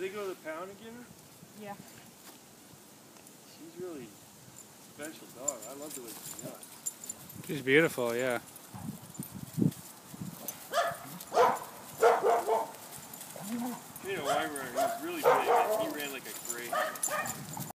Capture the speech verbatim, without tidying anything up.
they go to the pound and get her? Yeah. She's really a special dog. I love the way she does. She's beautiful, yeah.